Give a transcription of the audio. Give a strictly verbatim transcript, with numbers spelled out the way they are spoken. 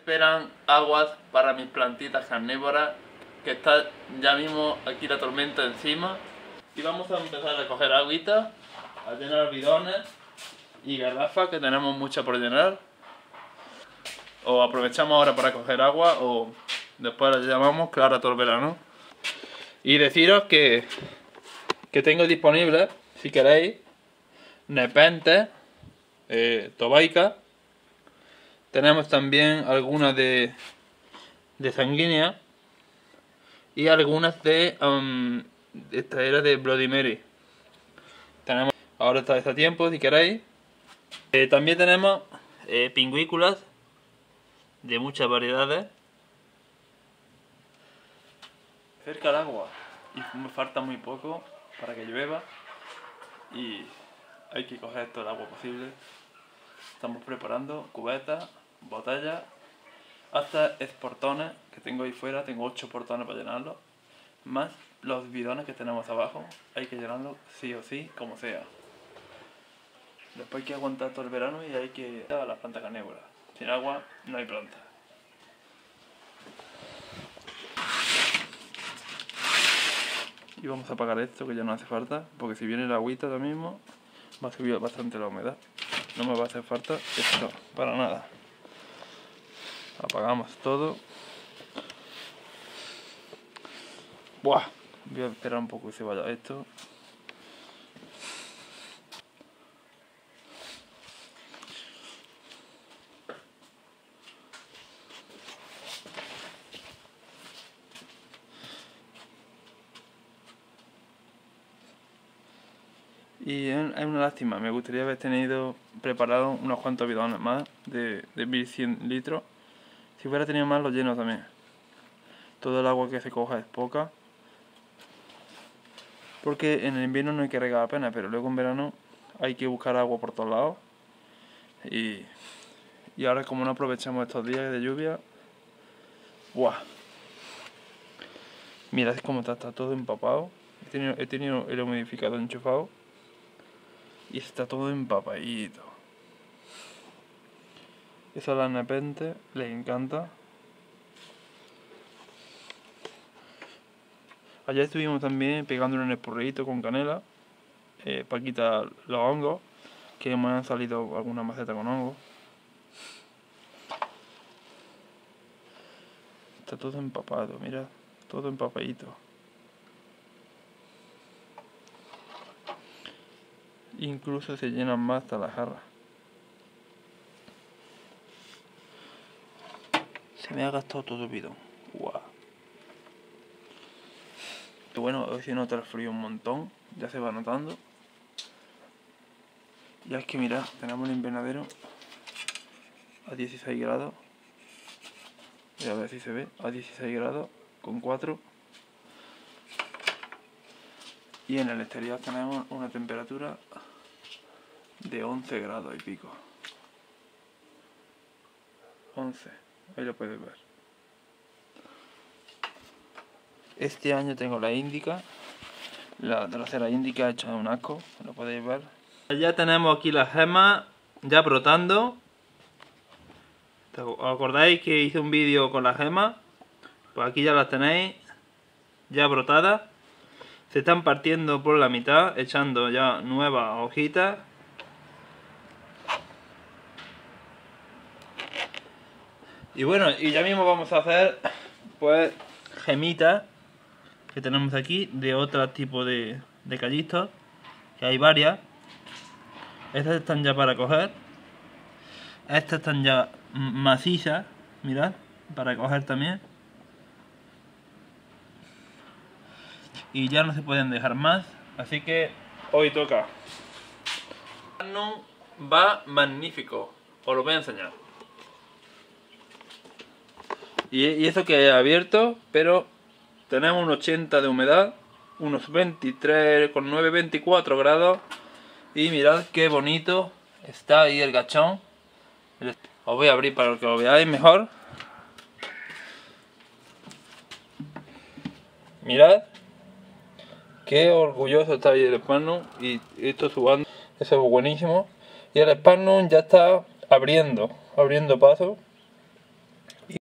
Esperan aguas para mis plantitas carnívoras, que está ya mismo aquí la tormenta encima. Y vamos a empezar a coger agüita, a llenar bidones y garrafas, que tenemos mucha por llenar. O aprovechamos ahora para coger agua, o después la llamamos Clara todo el verano. Y deciros que, que tengo disponible, si queréis, nepentes, eh, tobaica. Tenemos también algunas de, de sanguínea y algunas de um, esta era de Bloody Mary. Tenemos, ahora está a tiempo si queréis. Eh, también tenemos eh, pingüículas de muchas variedades. Cerca el agua y me falta muy poco para que llueva y hay que coger todo el agua posible. Estamos preparando cubetas, botellas, hasta esportones que tengo ahí fuera. Tengo ocho portones para llenarlos, más los bidones que tenemos abajo. Hay que llenarlos sí o sí, como sea. Después hay que aguantar todo el verano y hay que dar a las plantas carnívoras. Sin agua no hay planta. Y vamos a apagar esto, que ya no hace falta, porque si viene el agüita ahora mismo va a subir bastante la humedad. No me va a hacer falta esto, para nada. Apagamos todo. Buah, voy a esperar un poco que se vaya esto. Y es una lástima, me gustaría haber tenido preparado unos cuantos bidones más de, de mil cien litros. Si hubiera tenido más, los lleno también. Todo el agua que se coja es poca, porque en el invierno no hay que regar apenas, pero luego en verano hay que buscar agua por todos lados. Y, y ahora, como no aprovechamos estos días de lluvia, ¡buah! Mirad cómo está, está todo empapado. He tenido, he tenido el humidificador enchufado y está todo empapadito. Eso a las nepentes les encanta. Ayer estuvimos también pegándole un espurrito con canela eh, para quitar los hongos, que me han salido algunas macetas con hongos. Está todo empapado, mirad, todo empapadito. Incluso se llenan más hasta las jarras. Se me ha gastado todo el bidón. Wow. Y bueno, hoy se nota el frío un montón. Ya se va notando. Ya es que mirad, tenemos el invernadero a dieciséis grados. Voy a ver si se ve. A dieciséis grados con cuatro. Y en el exterior tenemos una temperatura de once grados y pico. once, ahí lo puedes ver. Este año tengo la Índica, la trasera Índica hecha de un asco, lo podéis ver. Ya tenemos aquí las gemas ya brotando. ¿Os acordáis que hice un vídeo con las gemas? Pues aquí ya las tenéis ya brotadas. Se están partiendo por la mitad, echando ya nuevas hojitas. Y bueno, y ya mismo vamos a hacer pues gemitas que tenemos aquí de otro tipo de, de callistos, que hay varias. Estas están ya para coger. Estas están ya macizas, mirad, para coger también. Y ya no se pueden dejar más, así que hoy toca. Va magnífico, os lo voy a enseñar. Y, y eso que he abierto, pero tenemos un ochenta de humedad, unos veintitrés con nueve, veinticuatro grados. Y mirad qué bonito está ahí el gachón. Os voy a abrir para que lo veáis mejor. Mirad qué orgulloso está ahí el Sphagnum. Y esto subando, eso es buenísimo. Y el Sphagnum ya está abriendo, abriendo paso.